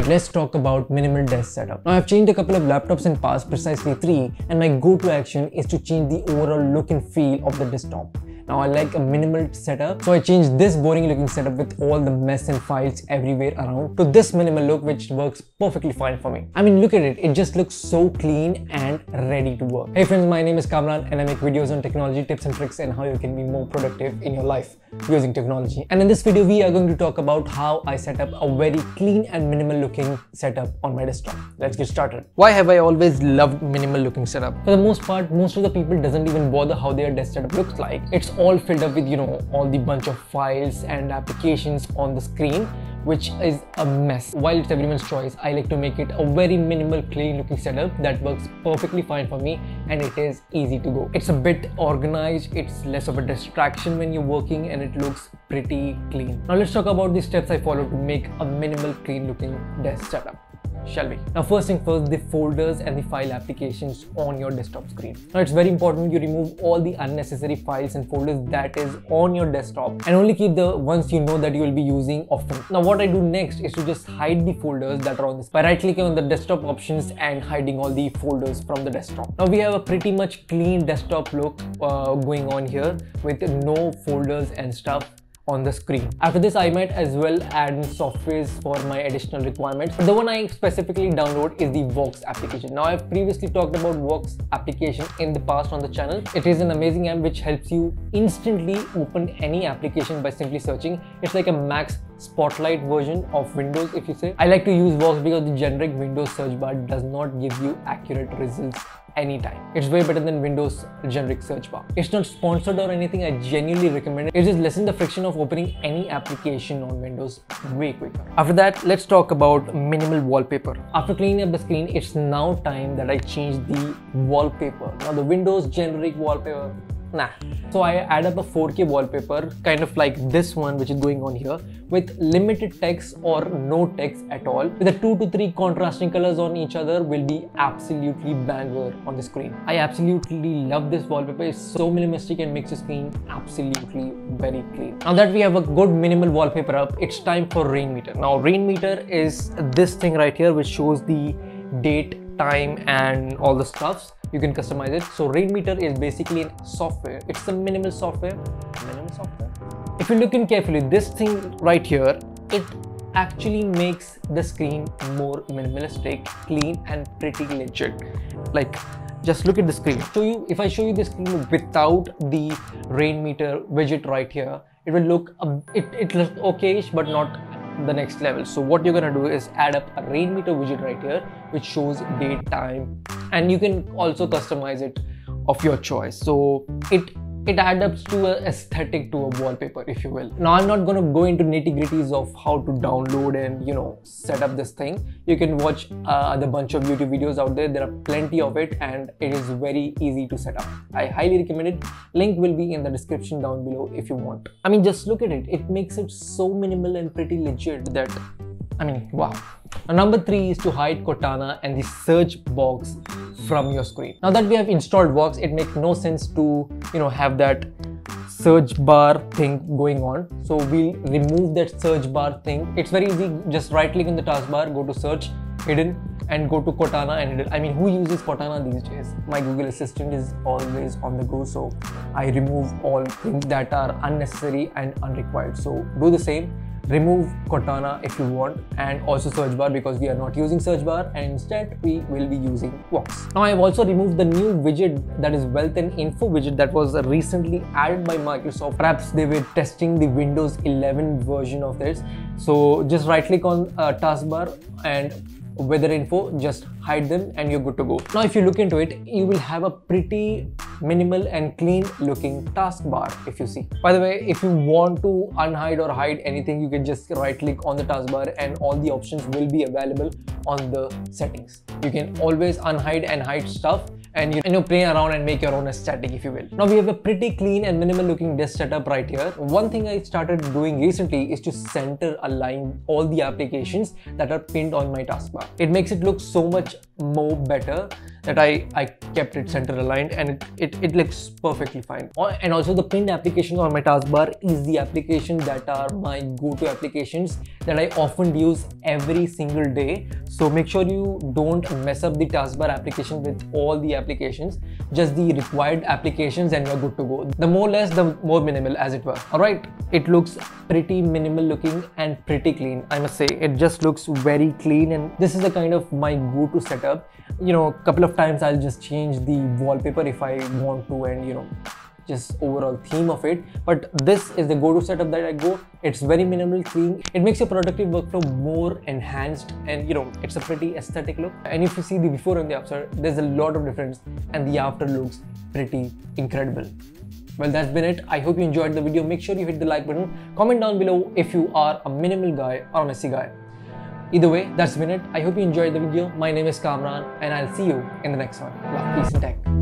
let's talk about minimal desk setup. Now I've changed a couple of laptops in past, precisely 3, and my go-to action is to change the overall look and feel of the desktop. Now I like a minimal setup, so I changed this boring looking setup with all the mess and files everywhere around to this minimal look, which works perfectly fine for me. I mean, look at it, it just looks so clean and ready to work. Hey friends, my name is Kamran and I make videos on technology tips and tricks and how you can be more productive in your life using technology. And in this video, we are going to talk about how I set up a very clean and minimal looking setup on my desktop. Let's get started. Why have I always loved minimal looking setup? For the most part, most of the people doesn't even bother how their desk setup looks like. It's all filled up with, all the bunch of files and applications on the screen, which is a mess. While it's everyone's choice, I like to make it a very minimal, clean looking setup that works perfectly fine for me, and it is easy to go. It's a bit organized, it's less of a distraction when you're working, and it looks pretty clean. Now let's talk about the steps I follow to make a minimal, clean looking desk setup, shall we? Now first thing first, the folders and the file applications on your desktop screen. Now it's very important you remove all the unnecessary files and folders that is on your desktop and only keep the ones you know that you will be using often. Now what I do next is to just hide the folders that are on this by right clicking on the desktop options and hiding all the folders from the desktop. Now we have a pretty much clean desktop look going on here with no folders and stuff on the screen. After this, I might as well add in softwares for my additional requirements. But the one I specifically download is the Vox application. Now I've previously talked about Vox application in the past on the channel. It is an amazing app which helps you instantly open any application by simply searching. It's like a Mac Spotlight version of Windows, if you say. I like to use Vox because the generic Windows search bar does not give you accurate results anytime. It's way better than Windows generic search bar. It's not sponsored or anything, I genuinely recommend it. It just lessens the friction of opening any application on Windows way quicker. After that, let's talk about minimal wallpaper. After cleaning up the screen, it's now time that I change the wallpaper. Now the Windows generic wallpaper, nah. So I add up a 4K wallpaper, kind of like this one which is going on here, with limited text or no text at all. With the 2 to 3 contrasting colors on each other will be absolutely banger on the screen. I absolutely love this wallpaper. It's so minimalistic and makes the screen absolutely very clean. Now that we have a good minimal wallpaper up, it's time for rain meter. Now rain meter is this thing right here which shows the date, time and all the stuffs. You can customize it. So rain meter is basically a software. It's a minimal software. If you look in carefully, this thing right here, it actually makes the screen more minimalistic, clean and pretty legit. Like, just look at the screen. So if I show you the screen without the rain meter widget right here, it will look it looks okayish but not the next level. So what you're gonna do is add up a rain meter widget right here which shows date, time, and you can also customize it of your choice. So it adds up to an aesthetic to a wallpaper, if you will. Now I'm not going to go into nitty-gritties of how to download and set up this thing. You can watch the bunch of YouTube videos out there. There are plenty of it and it is very easy to set up. I highly recommend it. Link will be in the description down below if you want. I mean, just look at it. It makes it so minimal and pretty legit that, I mean, wow. Now, number 3 is to hide Cortana and the search box from your screen. Now that we have installed Vox, it makes no sense to have that search bar thing going on. So we'll remove that search bar thing. It's very easy. Just right click in the taskbar, go to search, hidden, and go to Cortana and hidden. I mean, who uses Cortana these days? My Google Assistant is always on the go, so I remove all things that are unnecessary and unrequired. So do the same. Remove Cortana if you want, and also search bar because we are not using search bar and instead we will be using Vox. Now I have also removed the new widget, that is Wealth and Info widget, that was recently added by Microsoft. Perhaps they were testing the Windows 11 version of this. So just right click on taskbar and weather info, just hide them and you're good to go. Now if you look into it, you will have a pretty minimal and clean looking taskbar, if you see. By the way, if you want to unhide or hide anything, you can just right click on the taskbar and all the options will be available on the settings. You can always unhide and hide stuff and play around and make your own aesthetic, if you will. Now we have a pretty clean and minimal looking desk setup right here. One thing I started doing recently is to center align all the applications that are pinned on my taskbar. It makes it look so much more better that I kept it center aligned, and it looks perfectly fine. And also the pinned applications on my taskbar is the applications that are my go-to applications that I often use every single day. So make sure you don't mess up the taskbar application with all the applications, just the required applications, and you're good to go. The more less, the more minimal, as it were. Alright, it looks pretty minimal looking and pretty clean, I must say. It just looks very clean, and this is the kind of my go-to setup. You know, a couple of times I'll just change the wallpaper if I want to, and you know, just overall theme of it, but this is the go-to setup that I go. It's very minimal, clean. It makes your productive workflow more enhanced, and you know, it's a pretty aesthetic look. And if you see the before and the after, there's a lot of difference, and the after looks pretty incredible. Well, that's been it. I hope you enjoyed the video. Make sure you hit the like button. Comment down below if you are a minimal guy or a messy guy. Either way, that's been it. I hope you enjoyed the video. My name is Kamran, and I'll see you in the next one. Love, peace, and tech.